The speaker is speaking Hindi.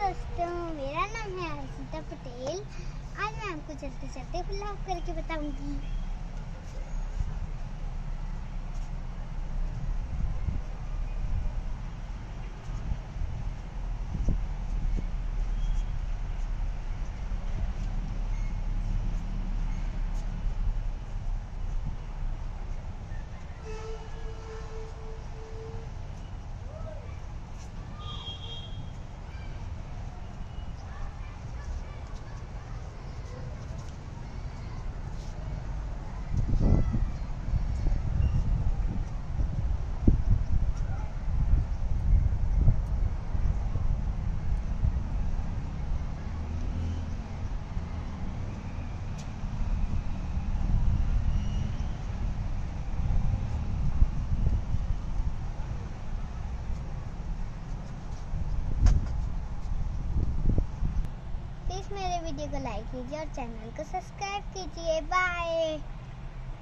दोस्तों, मेरा नाम है हर्षिता पटेल। आज मैं आपको चलते चलते व्लॉग करके बताऊंगी। मेरे वीडियो को लाइक कीजिए और चैनल को सब्सक्राइब कीजिए। बाय।